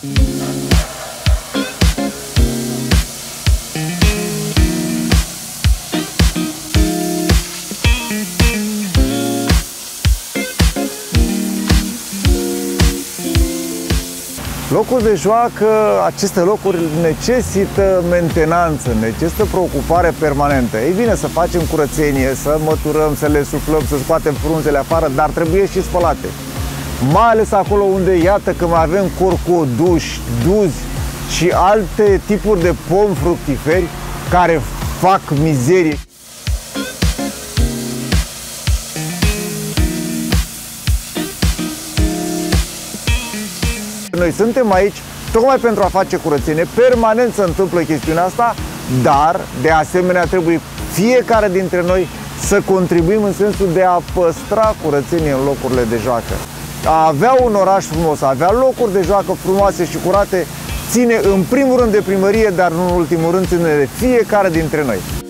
Locuri de joacă, aceste locuri necesită mentenanță, necesită preocupare permanentă. Ei bine, să facem curățenie, să măturăm, să le suflăm, să scoatem frunzele afară, dar trebuie și spălate. Mai ales acolo unde, iată că mai avem corcoduși, duzi și alte tipuri de pomi fructiferi care fac mizerie. Noi suntem aici tocmai pentru a face curățenie, permanent se întâmplă chestiunea asta, dar de asemenea trebuie fiecare dintre noi să contribuim în sensul de a păstra curățenie în locurile de joacă. A avea un oraș frumos, a avea locuri de joacă frumoase și curate, ține în primul rând de primărie, dar nu în ultimul rând ține de fiecare dintre noi.